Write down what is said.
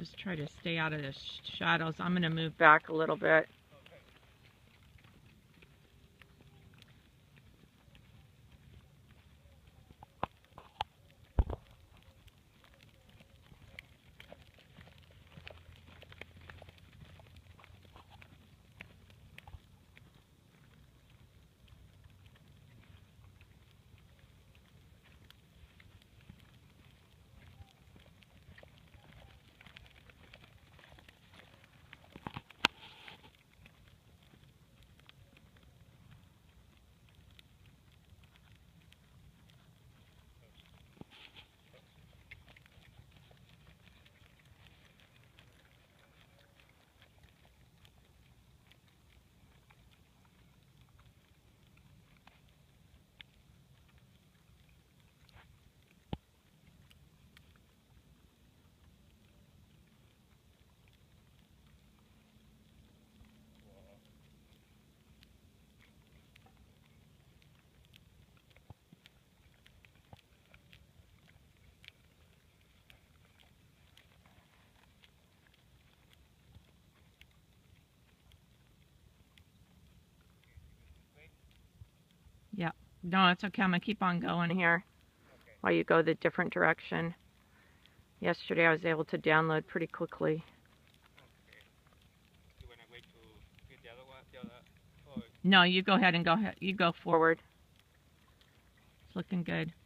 Just try to stay out of the shadows. I'm going to move back a little bit. Yeah. No, it's okay. I'm going to keep on going here while you go the different direction. Yesterday I was able to download pretty quickly. You want to wait to hit the other one? No, you go ahead and you go forward. It's looking good.